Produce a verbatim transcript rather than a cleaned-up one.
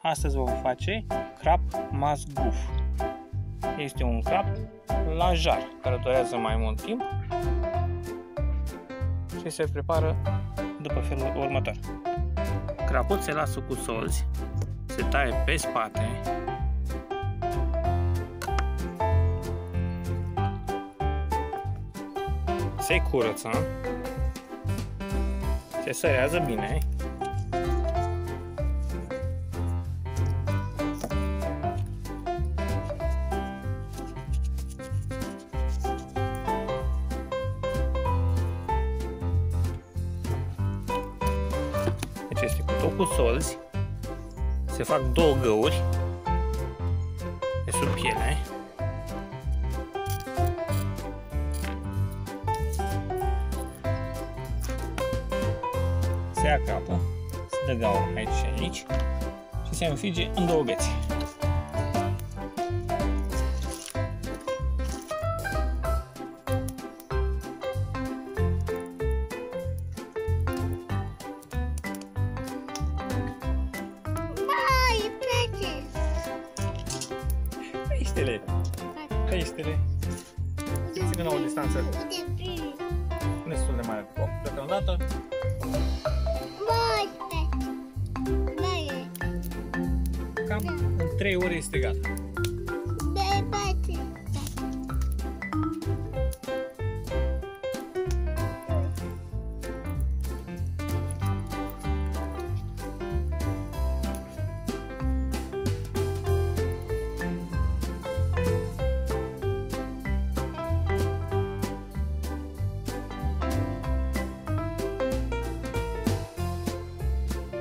Astăzi vom face crab masguf. Este un crab la jar, care durează mai mult timp și se prepară după felul următor. Crapul se lasă cu solzi, se taie pe spate, se curăță, se sărează bine, deci este cu tot cu solzi, se fac două găuri de sub piele, se ia capul, se dă gaură aici și aici și se înfige în două bețe. Peștele! Peștele! Ține la o distanță destul de mare. Deocamdată cam în trei ore este gata.